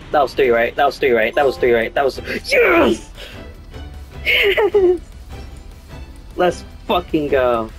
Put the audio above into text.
That was three, right? That was three, right? That was three, right? That was yes. Let's fucking go.